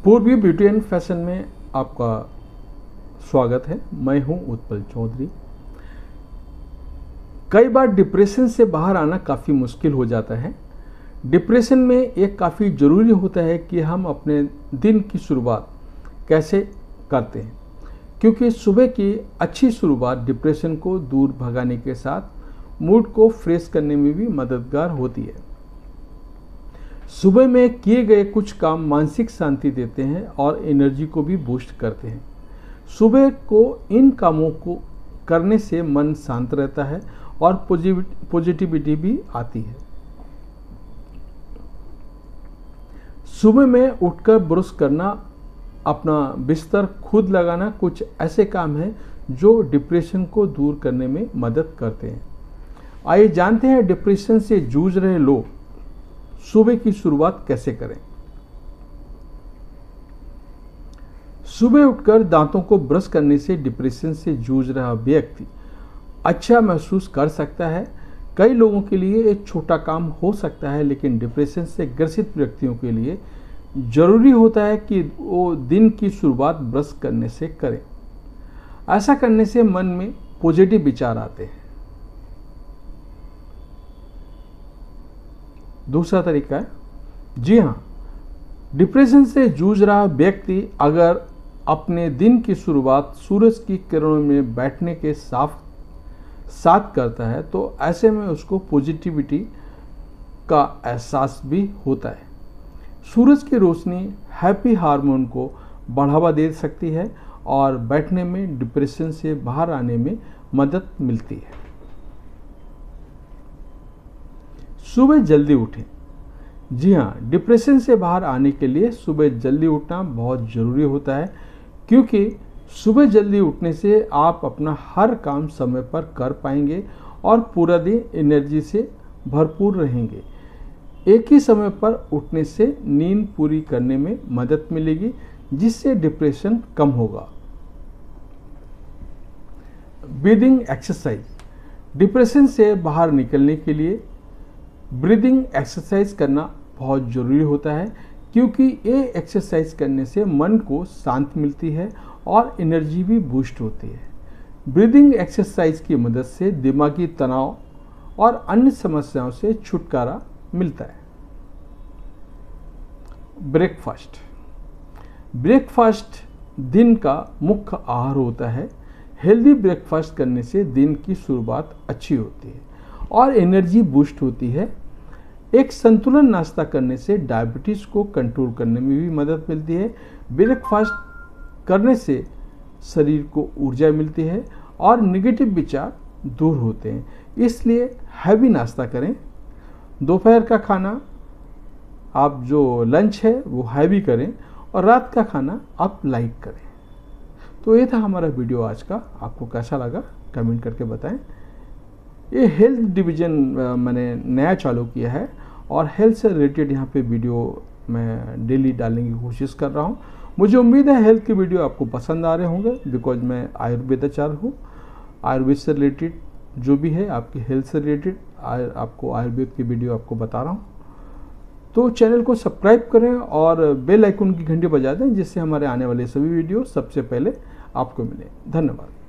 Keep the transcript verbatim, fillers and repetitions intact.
पूर्वी beauty and fashion में आपका स्वागत है। मैं हूं उत्पल चौधरी। कई बार डिप्रेशन से बाहर आना काफ़ी मुश्किल हो जाता है। डिप्रेशन में एक काफ़ी ज़रूरी होता है कि हम अपने दिन की शुरुआत कैसे करते हैं, क्योंकि सुबह की अच्छी शुरुआत डिप्रेशन को दूर भगाने के साथ मूड को फ्रेश करने में भी मददगार होती है। सुबह में किए गए कुछ काम मानसिक शांति देते हैं और एनर्जी को भी बूस्ट करते हैं। सुबह को इन कामों को करने से मन शांत रहता है और पॉजिटिविटी भी आती है। सुबह में उठकर ब्रश करना, अपना बिस्तर खुद लगाना कुछ ऐसे काम हैं जो डिप्रेशन को दूर करने में मदद करते हैं। आइए जानते हैं डिप्रेशन से जूझ रहे लोग सुबह की शुरुआत कैसे करें। सुबह उठकर दांतों को ब्रश करने से डिप्रेशन से जूझ रहा व्यक्ति अच्छा महसूस कर सकता है। कई लोगों के लिए एक छोटा काम हो सकता है, लेकिन डिप्रेशन से ग्रसित व्यक्तियों के लिए जरूरी होता है कि वो दिन की शुरुआत ब्रश करने से करें। ऐसा करने से मन में पॉजिटिव विचार आते हैं। दूसरा तरीका है, जी हाँ, डिप्रेशन से जूझ रहा व्यक्ति अगर अपने दिन की शुरुआत सूरज की किरणों में बैठने के साफ साथ करता है तो ऐसे में उसको पॉजिटिविटी का एहसास भी होता है। सूरज की रोशनी हैप्पी हार्मोन को बढ़ावा दे सकती है और बैठने में डिप्रेशन से बाहर आने में मदद मिलती है। सुबह जल्दी उठें। जी हाँ, डिप्रेशन से बाहर आने के लिए सुबह जल्दी उठना बहुत ज़रूरी होता है, क्योंकि सुबह जल्दी उठने से आप अपना हर काम समय पर कर पाएंगे और पूरा दिन एनर्जी से भरपूर रहेंगे। एक ही समय पर उठने से नींद पूरी करने में मदद मिलेगी, जिससे डिप्रेशन कम होगा। Breathing exercise. डिप्रेशन से बाहर निकलने के लिए ब्रीदिंग एक्सरसाइज करना बहुत ज़रूरी होता है, क्योंकि ये एक्सरसाइज करने से मन को शांति मिलती है और एनर्जी भी बूस्ट होती है। ब्रीदिंग एक्सरसाइज की मदद से दिमागी तनाव और अन्य समस्याओं से छुटकारा मिलता है। ब्रेकफास्ट। ब्रेकफास्ट दिन का मुख्य आहार होता है। हेल्दी ब्रेकफास्ट करने से दिन की शुरुआत अच्छी होती है और एनर्जी बूस्ट होती है। एक संतुलन नाश्ता करने से डायबिटीज़ को कंट्रोल करने में भी मदद मिलती है। ब्रेकफास्ट करने से शरीर को ऊर्जा मिलती है और नेगेटिव विचार दूर होते हैं, इसलिए हैवी नाश्ता करें। दोपहर का खाना आप जो लंच है वो हैवी करें और रात का खाना आप लाइट करें। तो ये था हमारा वीडियो आज का। आपको कैसा लगा कमेंट करके बताएं। ये हेल्थ डिवीज़न मैंने नया चालू किया है और हेल्थ से रिलेटेड यहाँ पे वीडियो मैं डेली डालने की कोशिश कर रहा हूँ। मुझे उम्मीद है हेल्थ के वीडियो आपको पसंद आ रहे होंगे, बिकॉज मैं आयुर्वेदाचार्य हूँ। आयुर्वेद से रिलेटेड जो भी है, आपकी हेल्थ से रिलेटेड आपको आयुर्वेद की वीडियो आपको बता रहा हूँ। तो चैनल को सब्सक्राइब करें और बेल आइकन की घंटी बजा दें, जिससे हमारे आने वाले सभी वीडियो सबसे पहले आपको मिले। धन्यवाद।